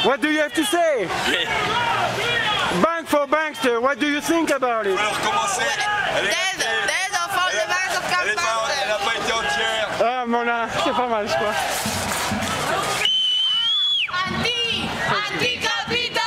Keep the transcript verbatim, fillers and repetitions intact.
What do you have to say? Bank for Bankster, what do you think about it? On va recommencer. Elle est Dead, dead of all the banks of Elle est pas, elle a pas été entière. Ah, mon là, c'est pas mal, je crois. Anti, anti-capital.